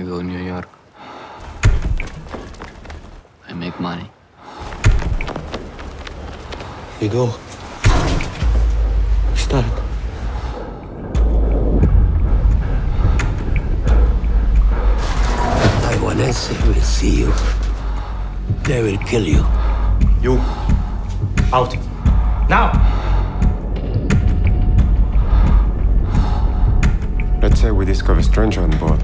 go New York. I make money. You go. Start. The Taiwanese will see you. They will kill you. You. Out. Now! Let's say we discover a stranger on board.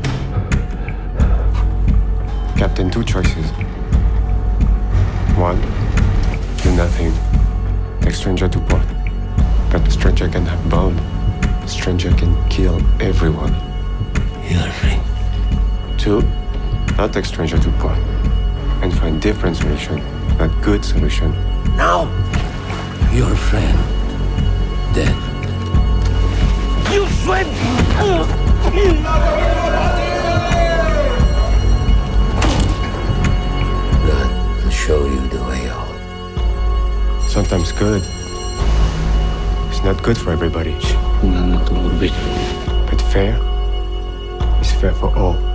Captain, two choices. One, do nothing. Take stranger to port. But the stranger can have bomb. The stranger can kill everyone. You're free. Two, not take stranger to port. And find different solution, not good solution. Now, your friend dead. You swim! God to show you the way out. Sometimes good. It's not good for everybody. But fair is fair for all.